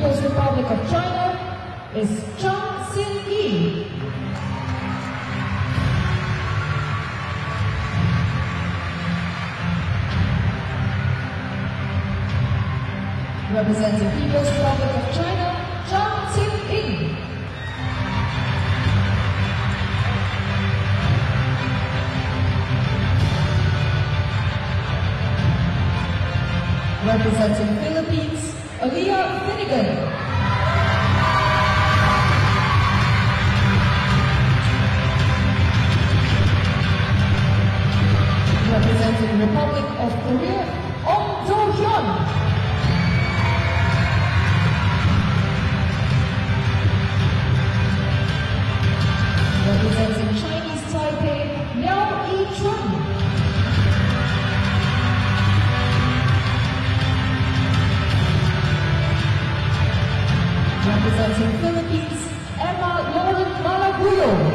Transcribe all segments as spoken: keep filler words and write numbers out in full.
People's Republic of China is Zhang Xinyi. Representing People's Republic of China, Zhang Xinyi. Representing Philippines, Olly Finnegan. Representing Republic of Korea, Ong Do-hyun. Representing Chinese Taipei, Liao Yichun. Representing Philippines, Emma Lauren Malaguyo.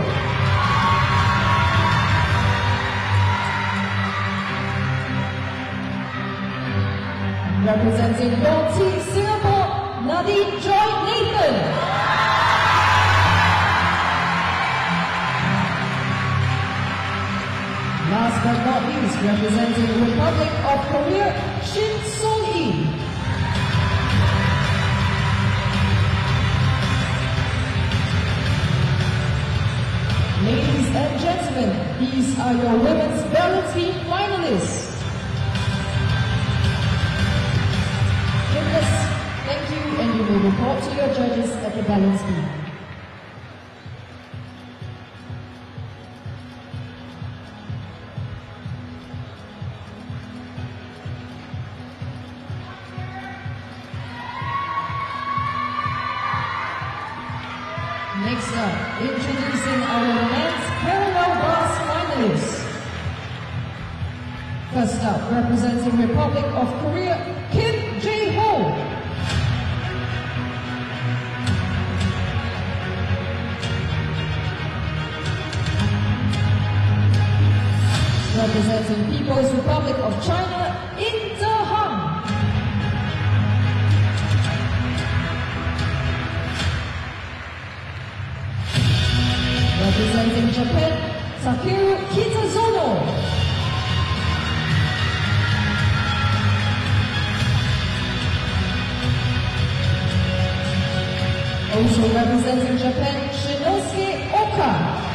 Representing your team Singapore, Nadine Joy Nathan. Last but not least, representing Republic of Korea, Shin So-hee. Ladies and gentlemen, these are your women's balance beam finalists. Gymnasts, thank you, and you will report to your judges at the balance beam. Next up, introducing our men's parallel bars finalists. First up, representing Republic of Korea, Kim Jae-ho. Representing People's Republic of China, In De-han. Representing Japan, Takeru Kitazono. Also representing Japan, Shinosuke Oka.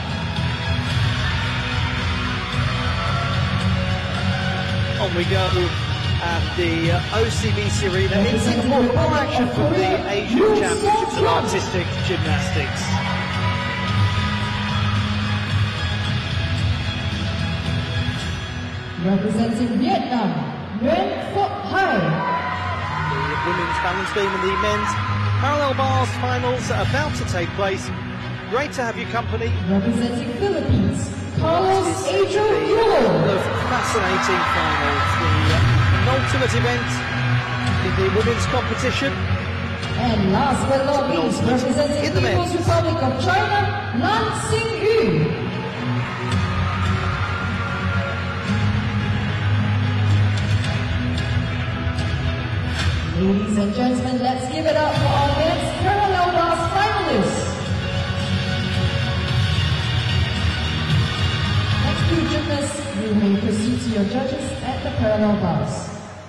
On we go at the uh, O C B C Arena in Singapore. More action from the Asian Championships of Artistic Gymnastics. Representing Vietnam, Nguyen Phuc Hai. The women's balance beam and the men's parallel bars finals are about to take place. Great to have your company. Representing Philippines, Carlos Adrian Yulo. Of fascinating finals, the uh, ultimate event in the women's competition. And last but not least, representing in the People's men's. Republic of China, Lan Xingyu. Ladies and gentlemen, let's give it up for our men's parallel bars finalists. Next few gymnasts, you may proceed to your judges at the parallel bars.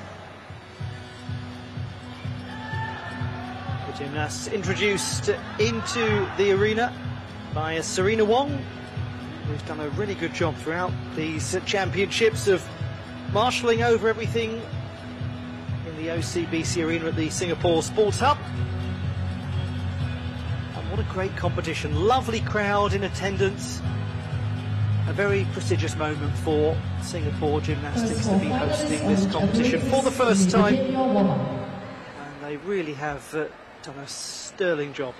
The gymnasts introduced into the arena by Serena Wong, who's done a really good job throughout these championships of marshalling over everything in the O C B C Arena at the Singapore Sports Hub. And what a great competition, lovely crowd in attendance. A very prestigious moment for Singapore Gymnastics to be hosting this competition for the first time. And they really have uh, done a sterling job.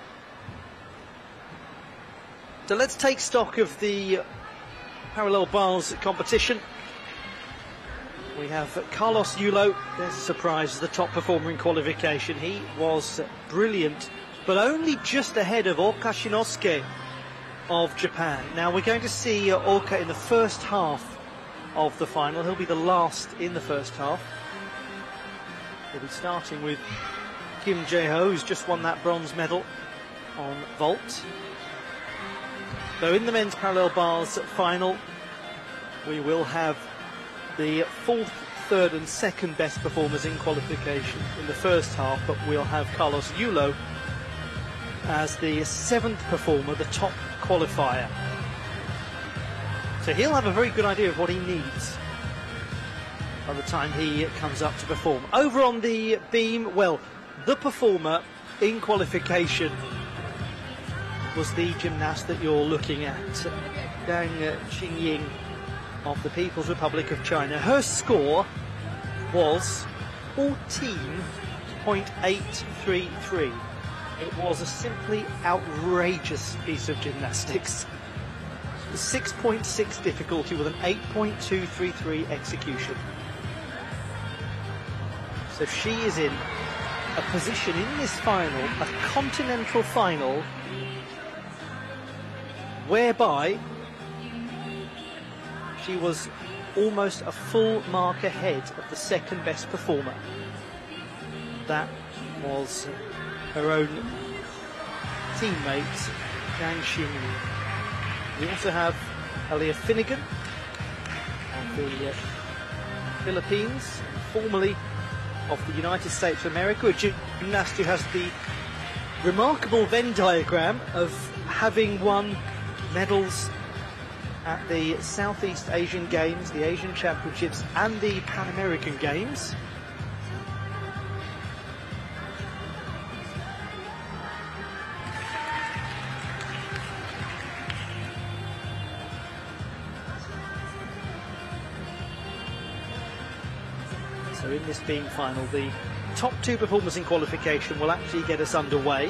So let's take stock of the parallel bars competition. We have Carlos Yulo, there's a surprise, the top performer in qualification. He was brilliant, but only just ahead of Oka Shinosuke of Japan. Now we're going to see Oka in the first half of the final. He'll be the last in the first half. We'll be starting with Kim Jae-ho, who's just won that bronze medal on vault. So in the men's parallel bars final, we will have the fourth, third and second best performers in qualification in the first half, but we'll have Carlos Yulo as the seventh performer, the top qualifier. So he'll have a very good idea of what he needs by the time he comes up to perform. Over on the beam, well, the performer in qualification was the gymnast that you're looking at, Dang Xingying of the People's Republic of China. Her score was fourteen point eight three three. It was a simply outrageous piece of gymnastics. six point six difficulty with an eight point two three three execution. So she is in a position in this final, a continental final, whereby she was almost a full mark ahead of the second best performer. That was her own teammate, Zhang Xinyi. We also have Aaliyah Finnegan of the uh, Philippines, formerly of the United States of America, a gymnast who has the remarkable Venn diagram of having won medals at the Southeast Asian Games, the Asian Championships and the Pan American Games. So in this beam final, the top two performers in qualification will actually get us underway.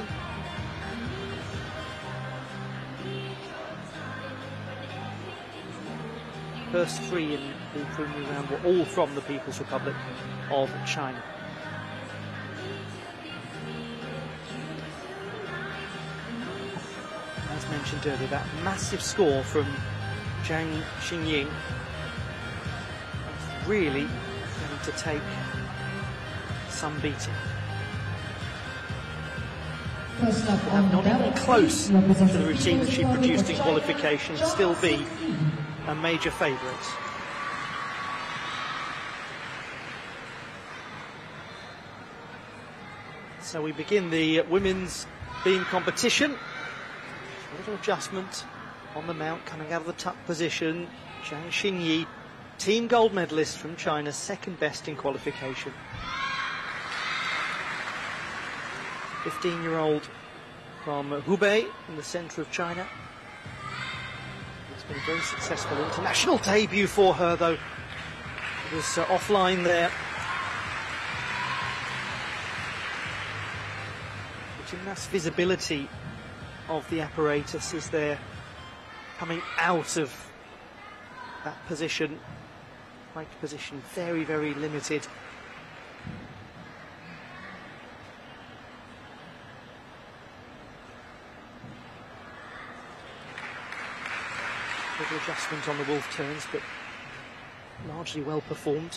First three in the preliminary round were all from the People's Republic of China. As mentioned earlier, that massive score from Zhang Xingying is really going to take some beating. First up And on not even the close to representing the routine that she People's produced in Republic of China, qualification, still be a major favourite. So we begin the women's beam competition. A little adjustment on the mount coming out of the tuck position. Zhang Xinyi, team gold medalist from China, second best in qualification. fifteen-year-old from Hogben in the centre of China. It's been a very successful international debut for her, though. It was uh, offline there. The gymnast visibility of the apparatus as they're coming out of that position, right position, very, very limited. Little adjustment on the wolf turns, but largely well performed.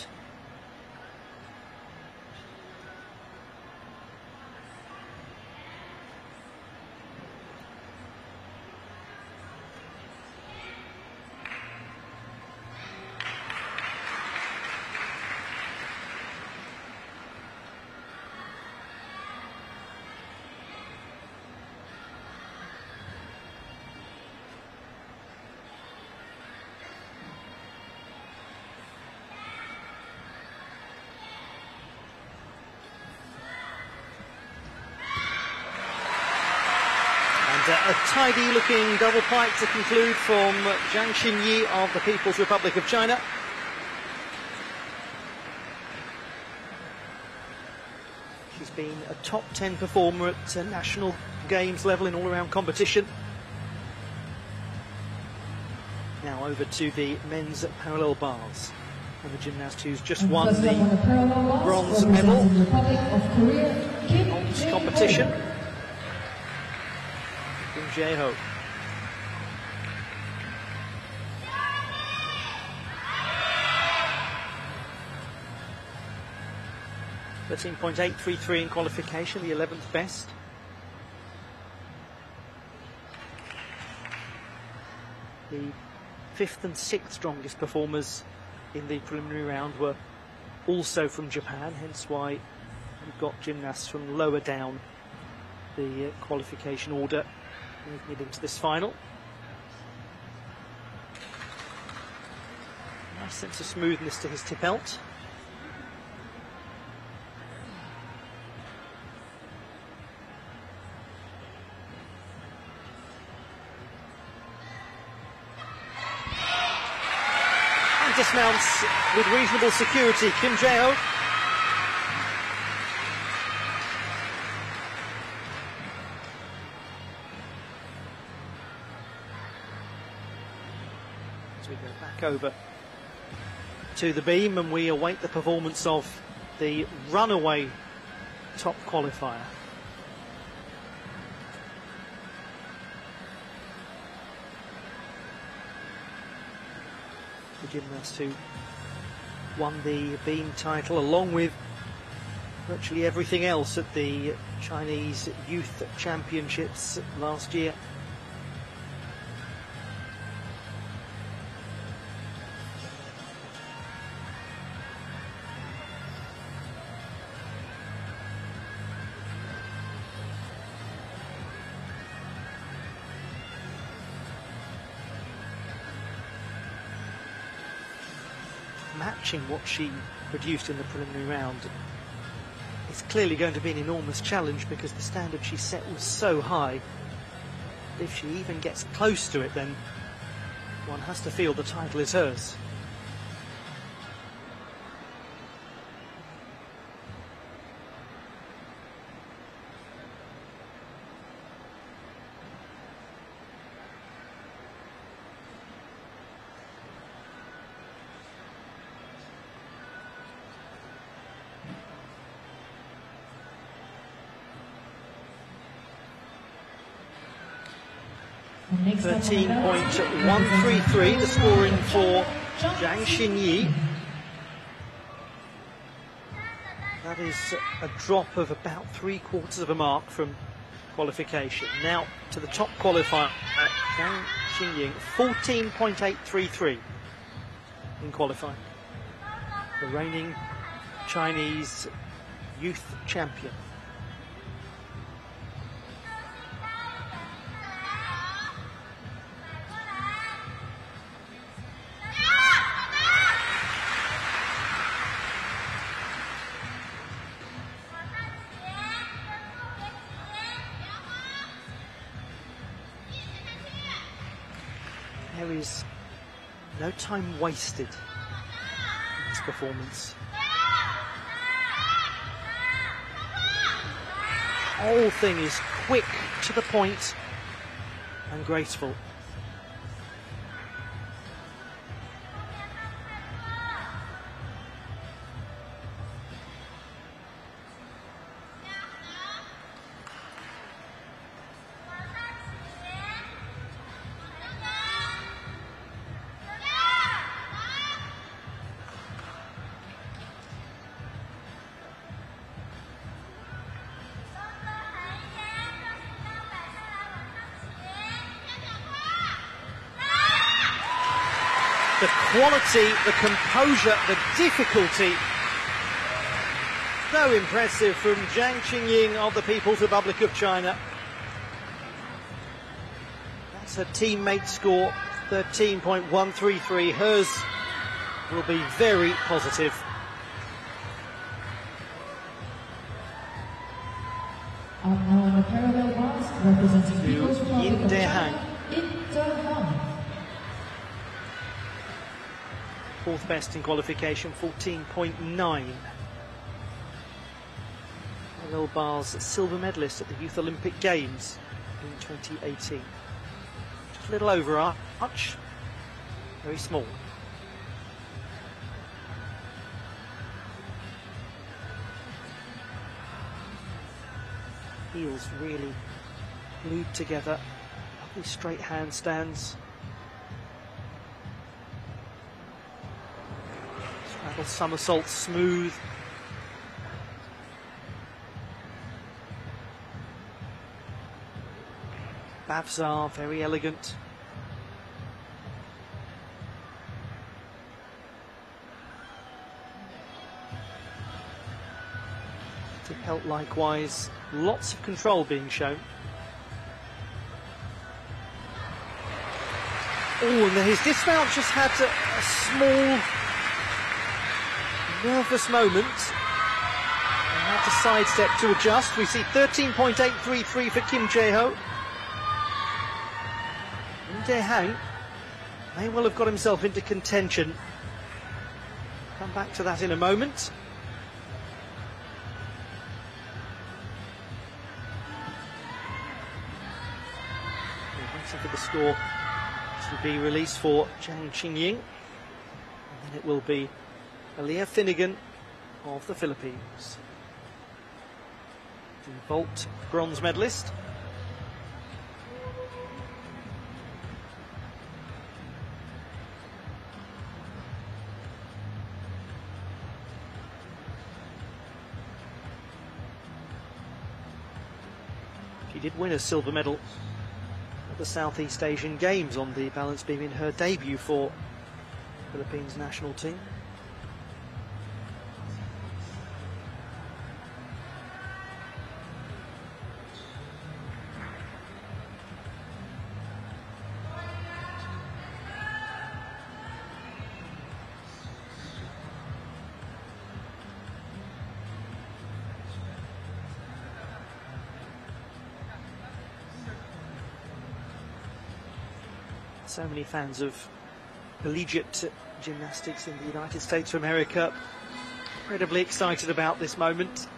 A tidy looking double pike to conclude from Zhang Xinyi of the People's Republic of China. She's been a top ten performer at uh, national games level in all-around competition. Now over to the men's parallel bars, and the gymnast who's just And won first the up on the parallel bars, bronze medal representing the Republic of Korea, Kim on this Jae-ho. competition. Kim Jae-ho. thirteen point eight three three in qualification, the eleventh best. The fifth and sixth strongest performers in the preliminary round were also from Japan, hence why we've got gymnasts from lower down the uh, qualification order making it into this final. Nice sense of smoothness to his tip belt. And dismounts with reasonable security, Kim Jae-ho. As we go back over to the beam and we await the performance of the runaway top qualifier. The gymnast who won the beam title along with virtually everything else at the Chinese Youth Championships last year. Matching what she produced in the preliminary round, it's clearly going to be an enormous challenge because the standard she set was so high. If she even gets close to it, then one has to feel the title is hers. thirteen point one three three, the scoring for Zhang Xinyi. That is a drop of about three quarters of a mark from qualification. Now to the top qualifier, Zhang Xinyi, fourteen point eight three three in qualifying. The reigning Chinese youth champion. There is no time wasted in this performance. The whole thing is quick, to the point, and graceful. The quality, the composure, the difficulty, so impressive from Zhang Xinyi of the People's Republic of China. That's her teammate score, thirteen point one three three. Hers will be very positive. Up now on the parallel bars, representing People's Republic of China, Fourth best in qualification, fourteen point nine. Parallel bars silver medalist at the Youth Olympic Games in twenty eighteen. Just a little over arch, very small. Heels really glued together, lovely straight handstands. Straddle somersault smooth. Bavzar, very elegant. Tip belt likewise, lots of control being shown. Oh, and his dismount just had a, a small nervous moment. And had to sidestep to adjust. We see thirteen point eight three three for Kim Jae-ho. Dae Hang may well have got himself into contention. Come back to that in a moment. We're waiting for the score to be released for Jang Qingying, and then it will be Aaliyah Finnegan of the Philippines, the vault bronze medalist. She did win a silver medal at the Southeast Asian Games on the balance beam in her debut for the Philippines national team. So many fans of collegiate gymnastics in the United States of America, incredibly excited about this moment.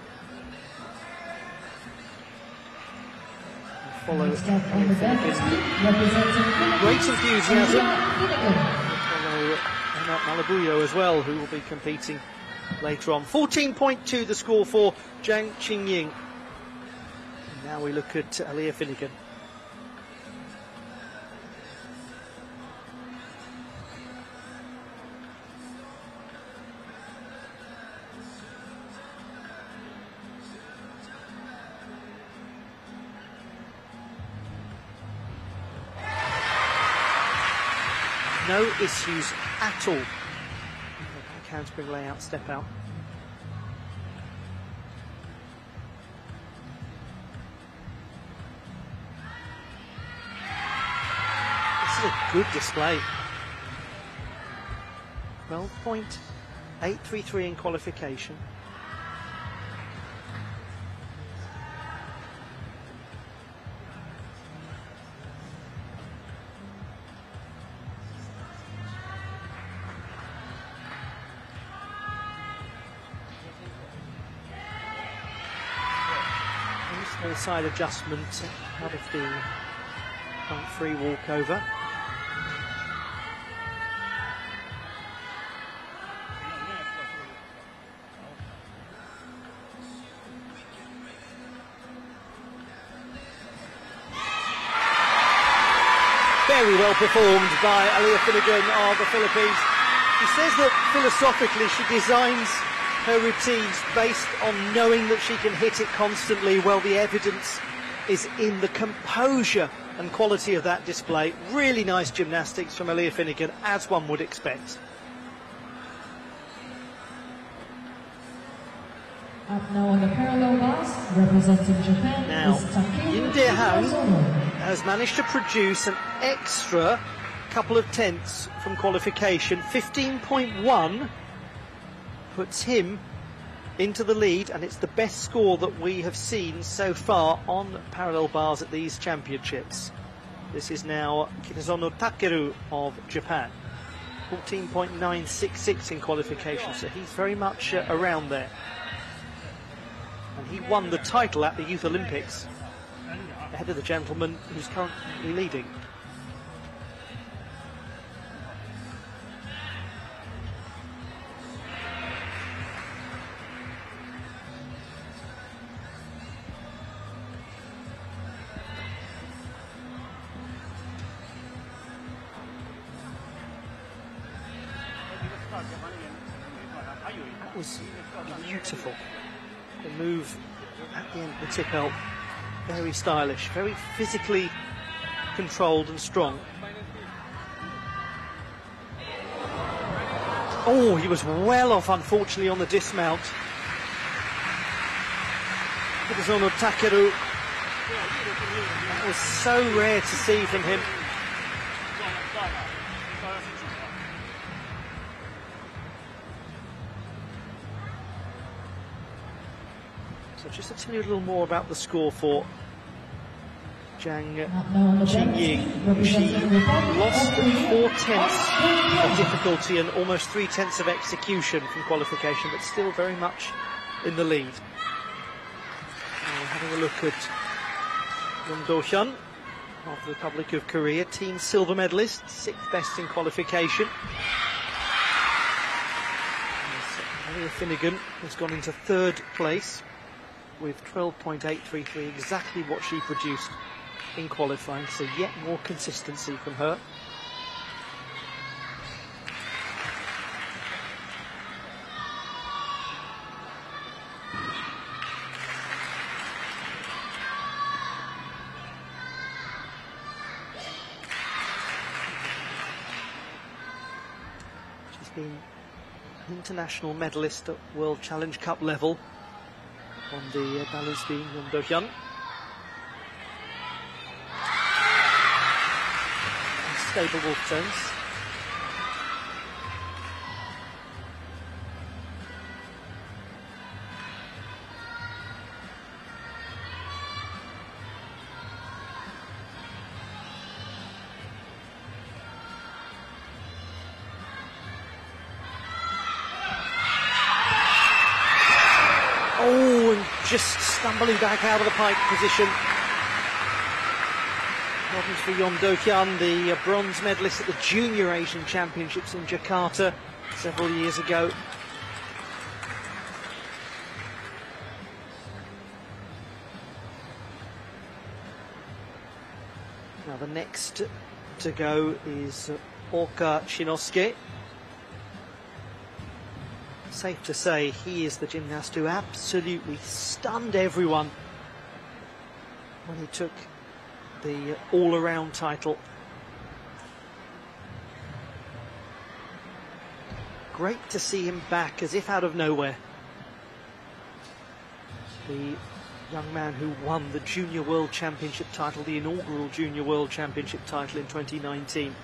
We'll follow great enthusiasm. We'll follow Malabuyo as well, who will be competing later on. fourteen point two the score for Jang Qingying. Now we look at Aaliyah Finnegan. No issues at all. Back handspring layout, step out. This is a good display. twelve point eight three three in qualification. Small side adjustment out of the front free walkover. Very well performed by Aaliyah Finnegan of the Philippines. She says that philosophically she designs her routines based on knowing that she can hit it constantly. Well, the evidence is in the composure and quality of that display. Really nice gymnastics from Aaliyah Finnegan, as one would expect. Up now on the parallel bars, representing Japan now, is Takeru Yin Dae Hang Iwazono. has managed to produce an extra couple of tenths from qualification. fifteen point one puts him into the lead, and it's the best score that we have seen so far on parallel bars at these championships. This is now Kitazono Takeru of Japan. fourteen point nine six six in qualification, so he's very much uh, around there. And he won the title at the Youth Olympics, ahead of the gentleman who's currently leading. That was beautiful. The move at the end of the tip belt very stylish, very physically controlled and strong. Oh, he was well off, unfortunately, on the dismount. Kitazono Takeru. That was so rare to see from him. So just to tell you a little more about the score for Zhang Qingying. She lost four-tenths of difficulty and almost three-tenths of execution from qualification, but still very much in the lead. Now having a look at Yoon Do-hyun of the Republic of Korea, team silver medalist, sixth best in qualification. Maria Finnegan has gone into third place with twelve point eight three three, exactly what she produced in qualifying, so yet more consistency from her. She's been an international medalist at World Challenge Cup level on the uh, balance beam, Yoon Do-hyun. Stable wolf turns. Oh, and just stumbling back out of the pike position. Problems for Yoon Do-hyun, the uh, bronze medalist at the Junior Asian Championships in Jakarta several years ago. Now the next to go is uh, Oka Shinosuke. Safe to say he is the gymnast who absolutely stunned everyone when he took the all-around title. Great to see him back as if out of nowhere. The young man who won the Junior World Championship title, the inaugural Junior World Championship title in twenty nineteen.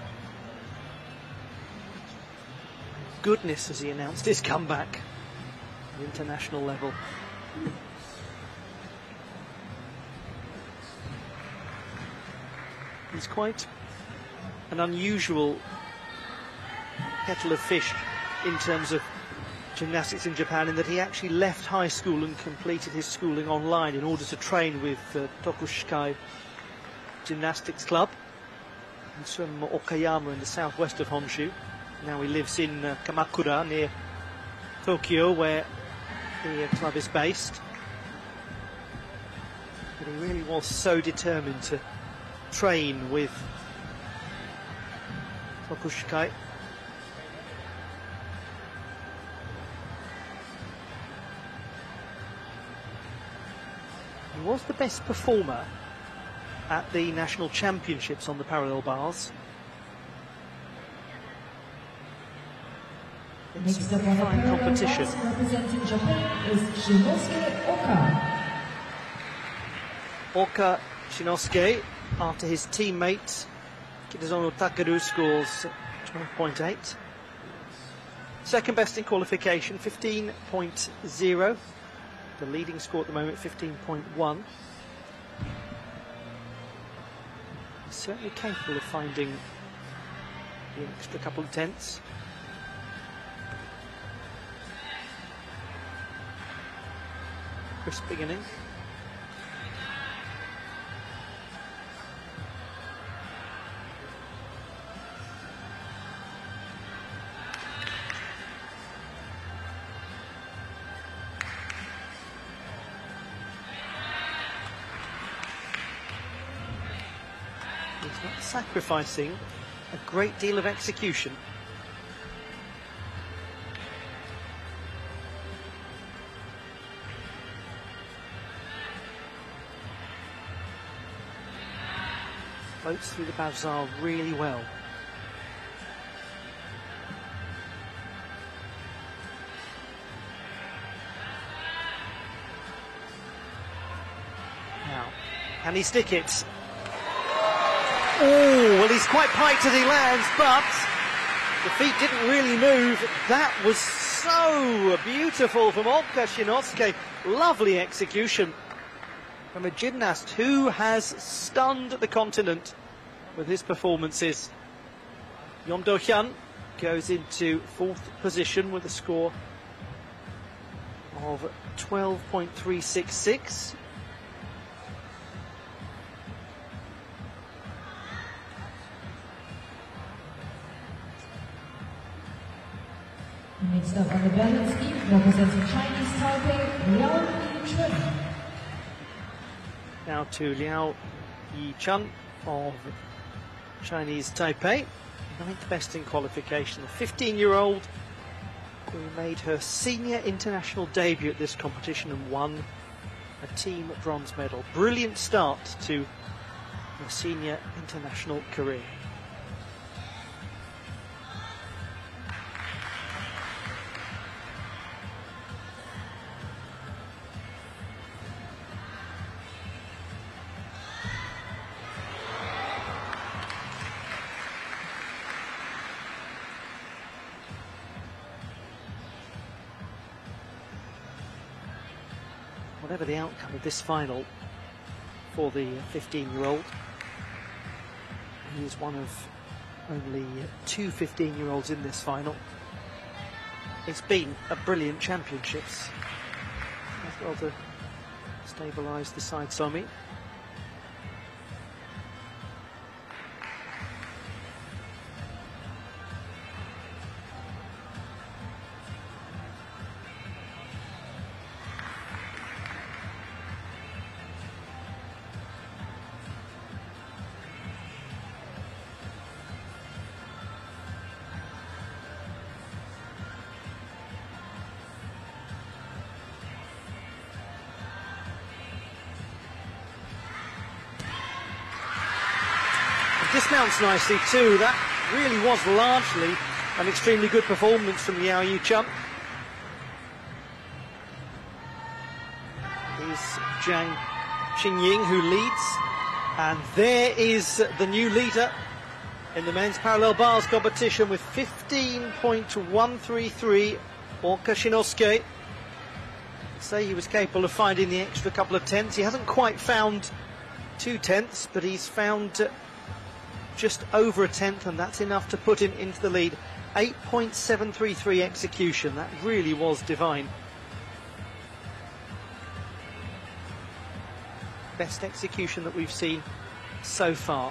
Goodness, as he announced his comeback at the international level. He's quite an unusual kettle of fish in terms of gymnastics in Japan, in that he actually left high school and completed his schooling online in order to train with uh, Tokushikai Gymnastics Club. He's from Okayama in the southwest of Honshu. Now he lives in uh, Kamakura near Tokyo, where the uh, club is based. But he really was so determined to train with Tokushikai. He was the best performer at the national championships on the parallel bars. It's a fine competition. Representing Japan is Shinosuke Oka. Oka Shinosuke, after his teammate Kitazono Takeru scores twelve point eight. Second best in qualification, fifteen point zero. The leading score at the moment, fifteen point one. He's certainly capable of finding the extra couple of tenths. Crisp beginning. He's not sacrificing a great deal of execution. floats through the bazaar really well. Now, can he stick it? Oh, well, he's quite piked as he lands, but the feet didn't really move. That was so beautiful from Olly. Lovely execution from a gymnast who has stunned the continent with his performances. Yeon Do-hyun goes into fourth position with a score of twelve point three six six. Next up on the balance beam, representing Chinese Taipei, Liao Yi-chun. Now to Liao Yi-chun of Chinese Taipei, ninth best in qualification. The fifteen-year-old who made her senior international debut at this competition and won a team bronze medal. Brilliant start to her senior international career. Whatever the outcome of this final for the fifteen-year-old, he is one of only two fifteen-year-olds in this final. It's been a brilliant championships. As well to stabilise the side Somi. Dismounts nicely too. That really was largely an extremely good performance from Liao Yi-chun. Here's Zhang Qingying who leads, and there is the new leader in the men's parallel bars competition with fifteen point one three three. Olly. Say he was capable of finding the extra couple of tenths. He hasn't quite found two tenths, but he's found uh, just over a tenth, and that's enough to put him into the lead. eight point seven three three execution. That really was divine. Best execution that we've seen so far.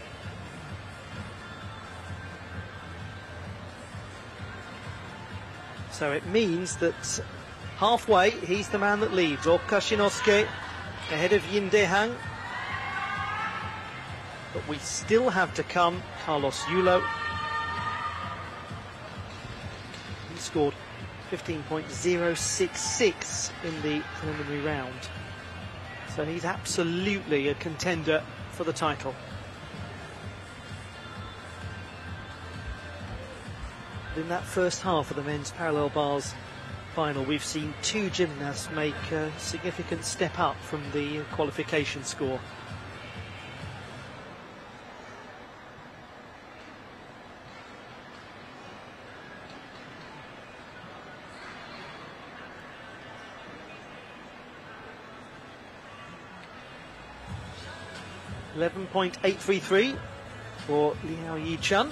So it means that halfway, he's the man that leads. Olly ahead of Yin Dae-hang. But we still have to come Carlos Yulo. He scored fifteen point zero six six in the preliminary round. So he's absolutely a contender for the title. In that first half of the men's parallel bars final, we've seen two gymnasts make a significant step up from the qualification score. eleven point eight three three for Liao Yi-chun.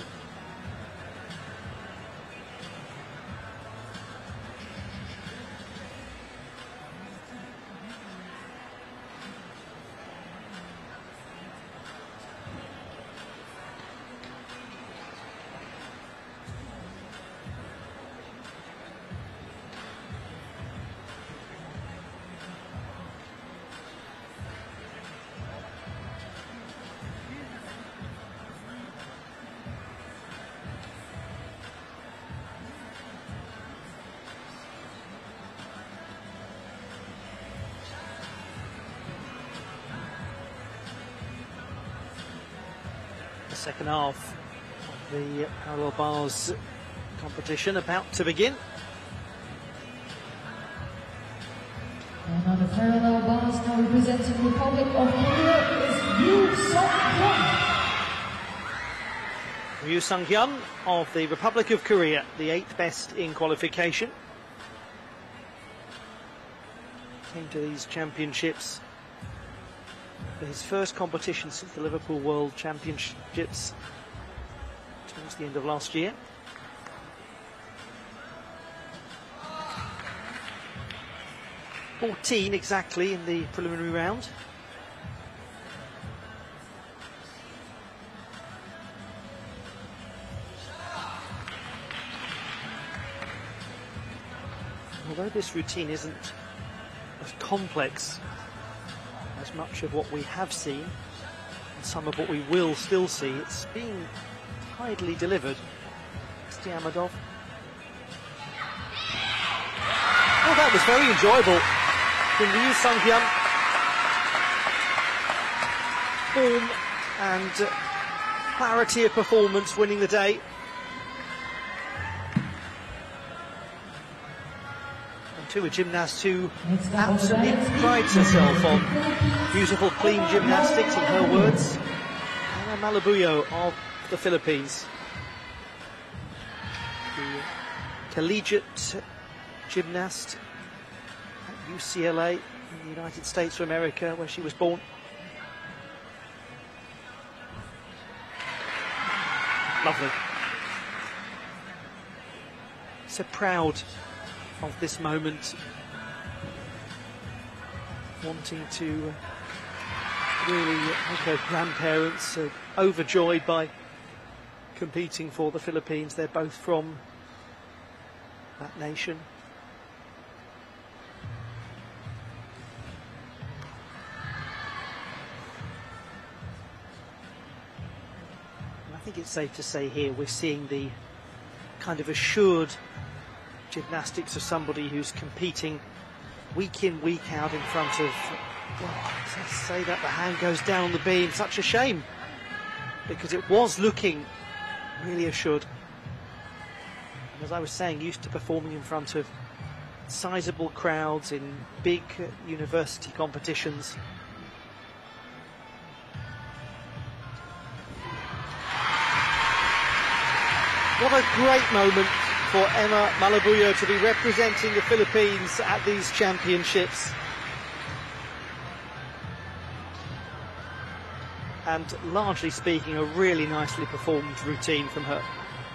Second half of the parallel bars competition about to begin. And on the parallel bars now representing the Republic of Korea is Ryu Sung-hyun. Ryu Sung-hyun of the Republic of Korea, the eighth best in qualification. Came to these championships for his first competition since the Liverpool World Championships towards the end of last year. fourteen exactly in the preliminary round. Although this routine isn't as complex as much of what we have seen and some of what we will still see, it's being tidily delivered. Stiamadov. Oh, that was very enjoyable from Ryu Sung-hyun. Form and uh, clarity of performance winning the day. And to a gymnast who absolutely prides herself on beautiful, clean gymnastics, in her words. Ana Malabuyo of the Philippines. The collegiate gymnast at U C L A in the United States of America, where she was born. Lovely. So proud of this moment, wanting to really make her grandparents uh, overjoyed by competing for the Philippines. They're both from that nation. And I think it's safe to say here we're seeing the kind of assured gymnastics of somebody who's competing week in, week out in front of, well, to say that the hand goes down the beam, such a shame, because it was looking really assured. And as I was saying, used to performing in front of sizable crowds in big uh, university competitions. What a great moment for Emma Malabuyo to be representing the Philippines at these championships. And largely speaking, a really nicely performed routine from her.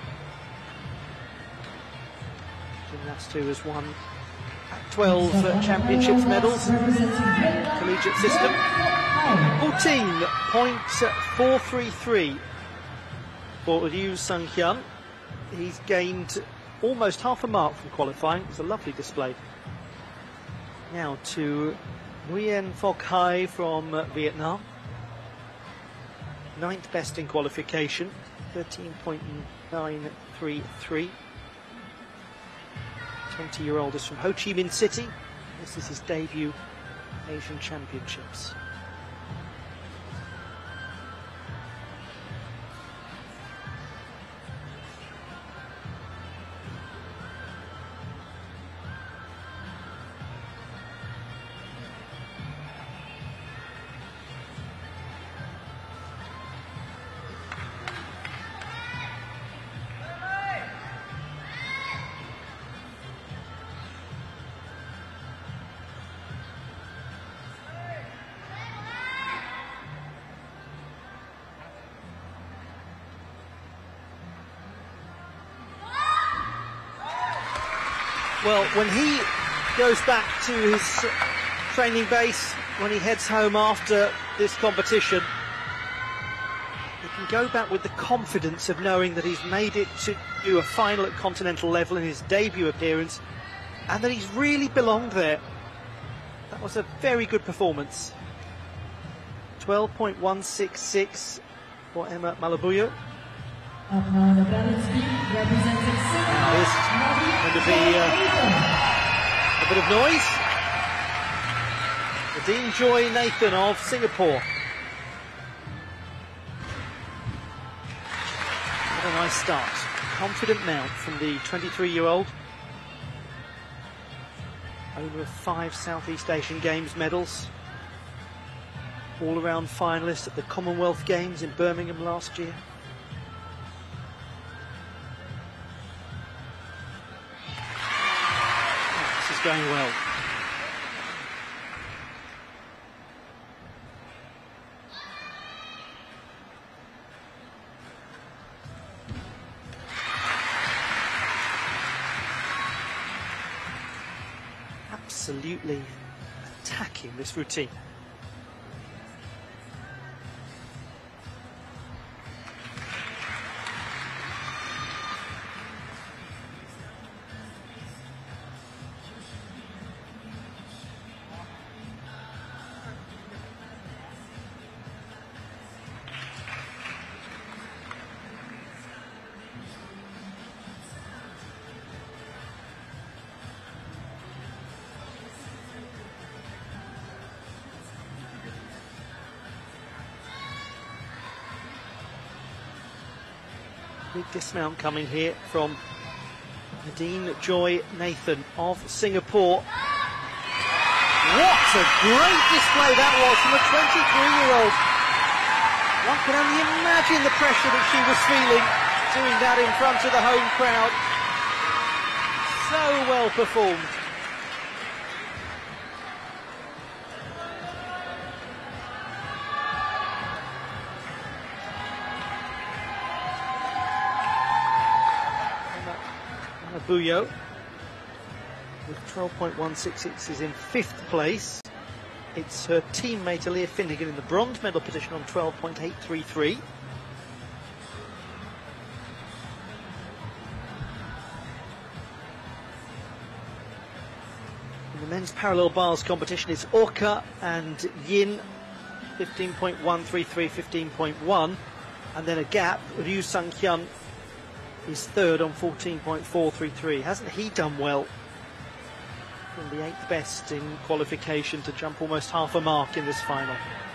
Gymnast who has won twelve uh, championships medals, collegiate system. fourteen point four three three for Ryu Sung-hyun. He's gained almost half a mark from qualifying. It's a lovely display. Now to Nguyen Phoc Hai from uh, Vietnam. Ninth best in qualification, thirteen point nine three three. twenty-year-old is from Ho Chi Minh City. This is his debut Asian Championships. Well, when he goes back to his training base, when he heads home after this competition, he can go back with the confidence of knowing that he's made it to do a final at continental level in his debut appearance, and that he's really belonged there. That was a very good performance. twelve point one six six for Emma Malabuyo. Up now the balance beam representing Singapore. There's going to be uh, a bit of noise. Nadine Joy Nathan of Singapore. What a nice start. Confident mount from the twenty-three-year-old. Owner of five Southeast Asian Games medals. All-around finalist at the Commonwealth Games in Birmingham last year. Oh, this is going well. Absolutely attacking this routine. Big dismount coming here from Nadine Joy Nathan of Singapore. What a great display that was from a twenty-three-year-old. One can only imagine the pressure that she was feeling doing that in front of the home crowd. So well performed. Buyo with twelve point one six six is in fifth place. It's her teammate Aaliyah Finnegan in the bronze medal position on twelve point eight three three. In the men's parallel bars competition, it's Orca and Yin, fifteen point one three three, fifteen point one, and then a gap. Ryu Sang-hyun is third on fourteen point four three three. Hasn't he done well? From the eighth best in qualification to jump almost half a mark in this final.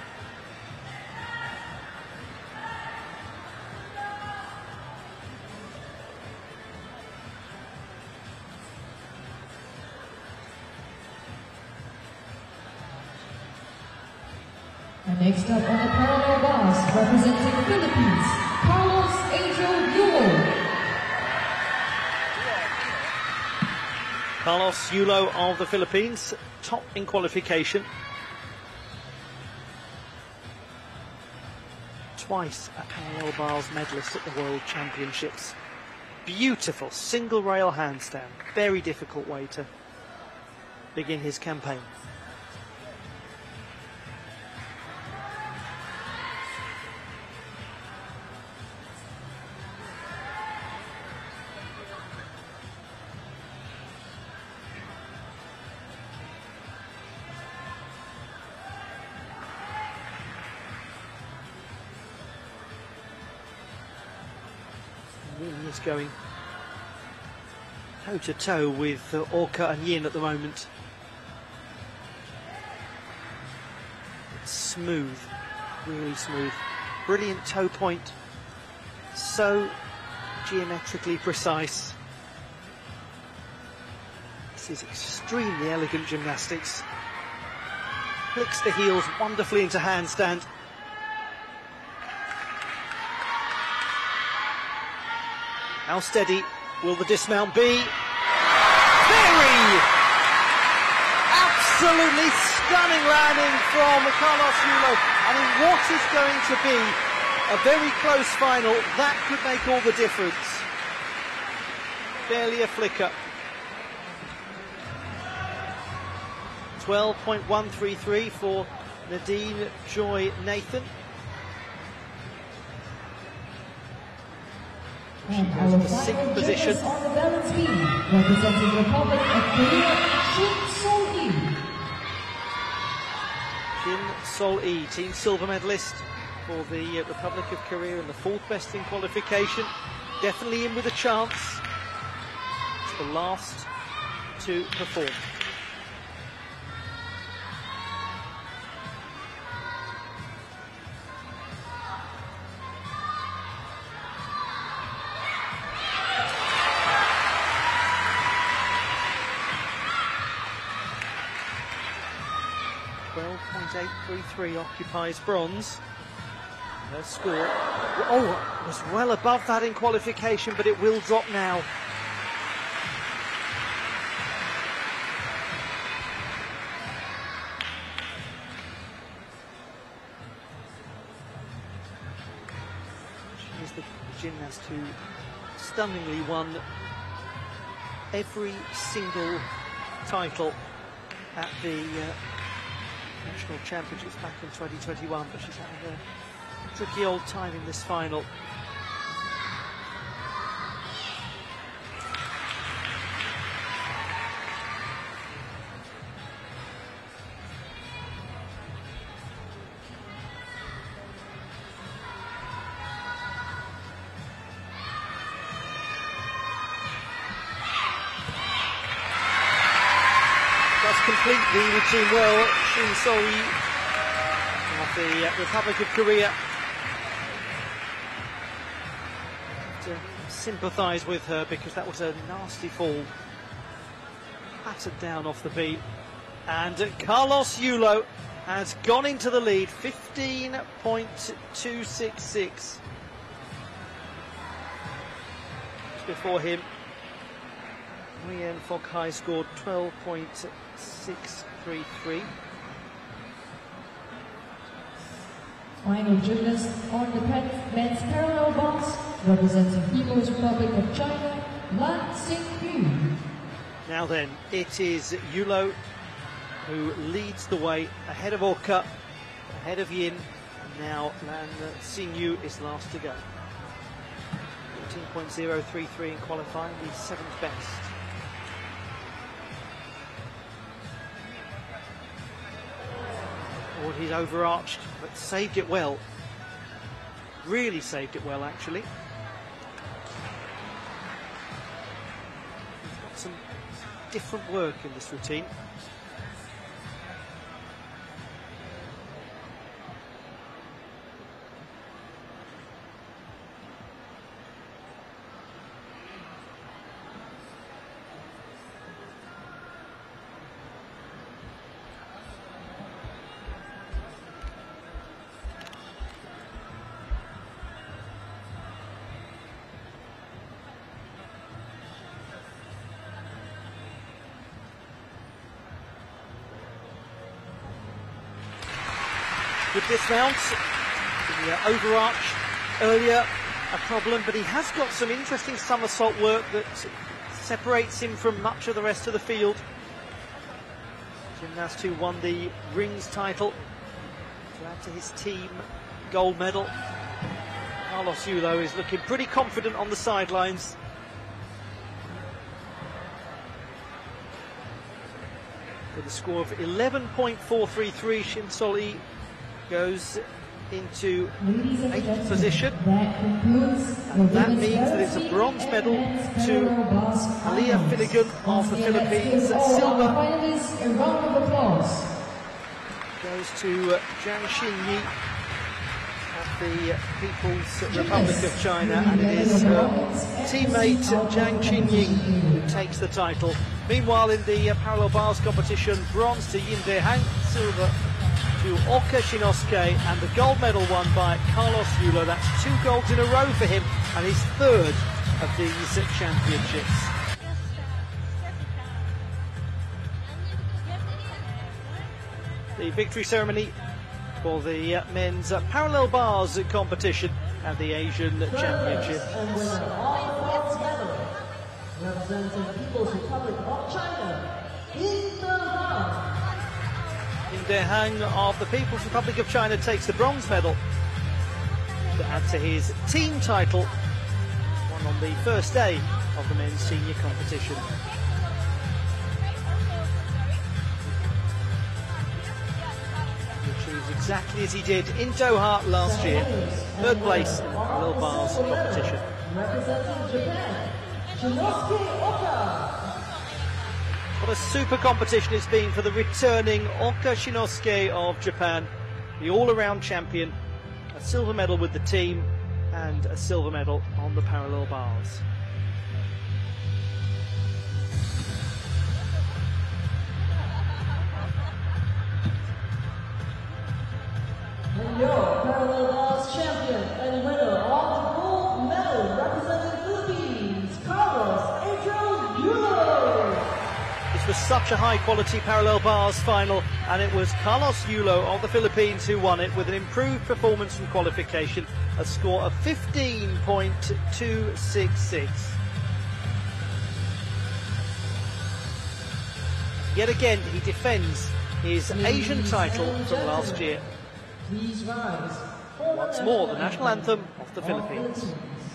And next up on the parallel bars, representing Philippines, Carlos Angel Yulo. Carlos Yulo of the Philippines, top in qualification. Twice a parallel bars medalist at the World Championships. Beautiful single rail handstand. Very difficult way to begin his campaign. He is going toe to toe with uh, Orca and Yin at the moment. It's smooth, really smooth. Brilliant toe point, so geometrically precise. This is extremely elegant gymnastics. Flicks the heels wonderfully into handstand. How steady will the dismount be? Very! Absolutely stunning landing from Carlos Yulo. I mean, what is going to be a very close final? That could make all the difference. Barely a flicker. twelve point one three three for Nadine Joy Nathan. And our final judges on the balance beam, representing the Republic of Korea, Shin Sol-lee. Kim Sol-lee, team silver medalist for the uh, Republic of Korea and the fourth best in qualification. Definitely in with a chance. It's the last to perform. eight three three occupies bronze. Her score, oh, was well above that in qualification, but it will drop now. She is the gymnast who stunningly won every single title at the uh, National Championships back in twenty twenty-one, but she's having a tricky old time in this final. Does complete the routine well, Shin Sol-yi of the uh, Republic of Korea. To sympathise with her because that was a nasty fall, pattered down off the beat, and Carlos Yulo has gone into the lead, fifteen point two six six. Before him, Nguyen Phuoc Hai scored twelve point six three three. Final gymnast on the men's parallel bars, representing People's Republic of China, Lan Xingyu. Now then, it is Yulo who leads the way, ahead of Orca, ahead of Yin. Now Lan Xingyu is last to go. fourteen point zero three three in qualifying, the seventh best. Oh, he's overarched, but saved it well. Really saved it well, actually. He's got some different work in this routine. With dismount, the uh, overarch earlier a problem, but he has got some interesting somersault work that separates him from much of the rest of the field. Gymnast who won the rings title to add to his team gold medal. Carlos Yulo is looking pretty confident on the sidelines. With a score of eleven point four three three, Shin Sol-yi goes into eighth position. That concludes And that means that it's a bronze medal to Aliyah Finnegan of the Philippines. Silver finalists, a round of applause. goes to Jiang Xinyi of the People's Republic of China, and it is her teammate Jiang Xinyi who takes the title. Meanwhile, in the uh, parallel bars competition, bronze to Yin De-hang, silver to Orca Shinosuke, and the gold medal won by Carlos Yulo. That's two golds in a row for him and his third of these championships. The victory ceremony for the uh, men's uh, parallel bars competition at the Asian Championships. And winner of bronze medal, representing People's Republic of China, Yin De-hang. Yin De-hang of the People's Republic of China takes the bronze medal to add to his team title, won on the first day of the men's senior competition. He achieves exactly as he did in Doha last year, third place in the parallel bars competition. Representing Japan, Shinosuke Oka. What a super competition it's been for the returning Oka Shinosuke of Japan, the all-around champion, a silver medal with the team and a silver medal on the parallel bars. was such a high-quality parallel bars final, and it was Carlos Yulo of the Philippines who won it with an improved performance from qualification, a score of fifteen point two six six. Yet again, he defends his Asian title from last year. Once more, the national anthem of the Philippines.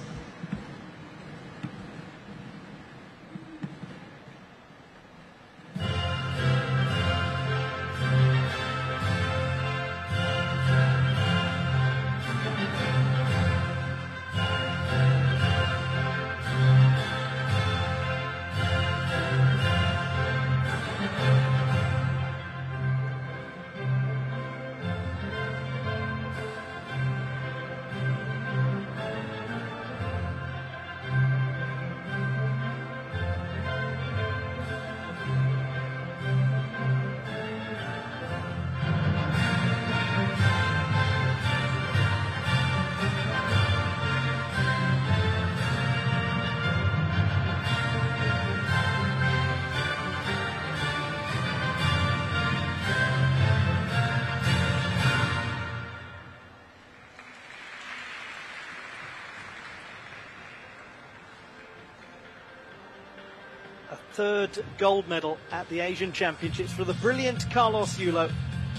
A third gold medal at the Asian Championships for the brilliant Carlos Yulo.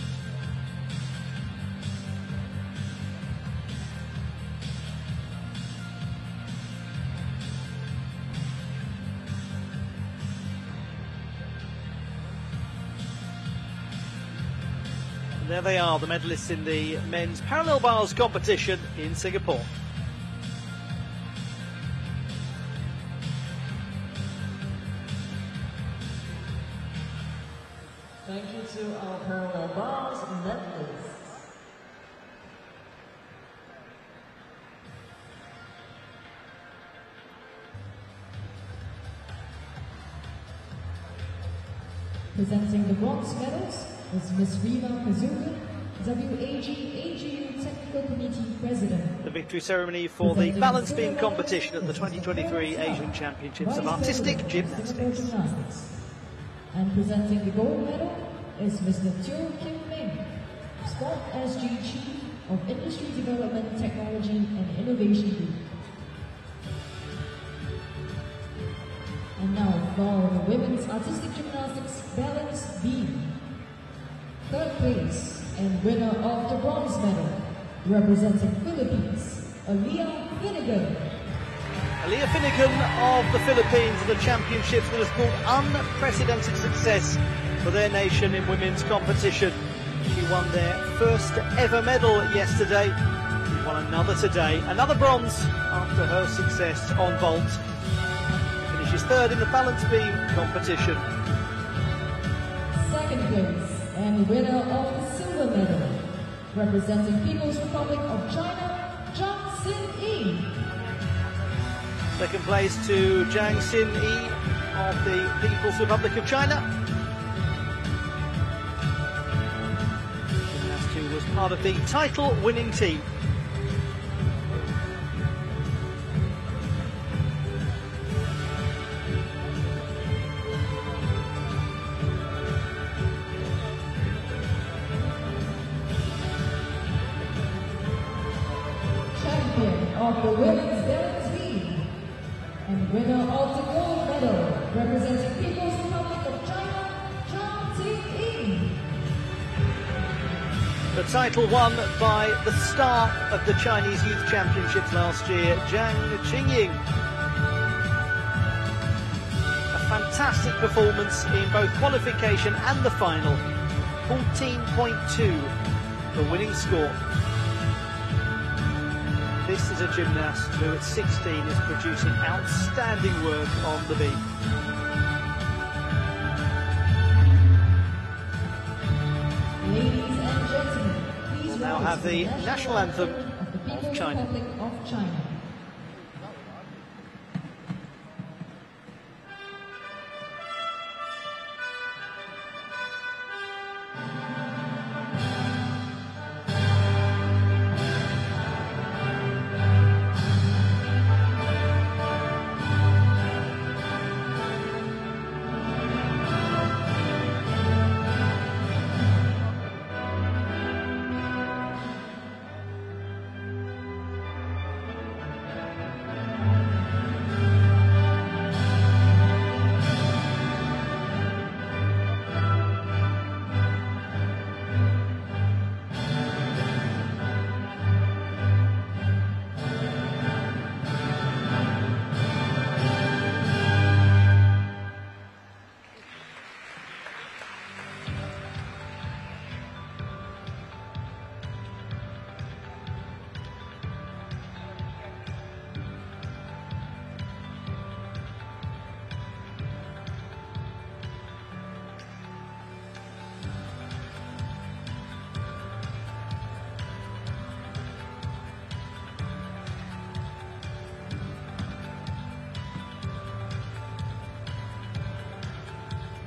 And there they are, the medalists in the men's parallel bars competition in Singapore. Thank you to our parallel bars medalists. Presenting the bronze medals is Miz Rima Kazuga, W A G A G U Technical Committee President. The victory ceremony for the balance beam competition at the twenty twenty-three Asian Championships of Artistic Gymnastics. And presenting the gold medal is Mister Teo Kim Ming, Sport S G Chief of Industry Development, Technology and Innovation Group. And now for the women's artistic gymnastics balance beam. Third place and winner of the bronze medal, representing Philippines, Aliyah Finnegan. Aliyah Finnegan of the Philippines at the championships that has brought unprecedented success for their nation in women's competition. She won their first ever medal yesterday. She won another today, another bronze after her success on vault. Finishes third in the balance beam competition. Second place and winner of the silver medal, representing People's Republic of China, Zhang Xin-Yi. Second place to Zhang Xin-Yi of the People's Republic of China. Gymnast who was part of the title-winning team. Champion of the women's balance beam and winner of the gold medal, representing People's Republic of China, Zhang Xin-Yi. The title won by the star of the Chinese Youth Championships last year, Zhang Qingying. A fantastic performance in both qualification and the final. fourteen point two, the winning score. This is a gymnast who at sixteen is producing outstanding work on the beam. Ladies and gentlemen, please We'll now have the national anthem of China. of China.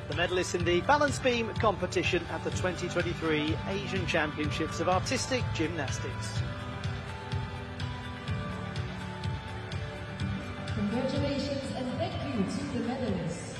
the medalist in the balance beam competition at the twenty twenty-three Asian Championships of Artistic Gymnastics. Congratulations and thank you to the medalists.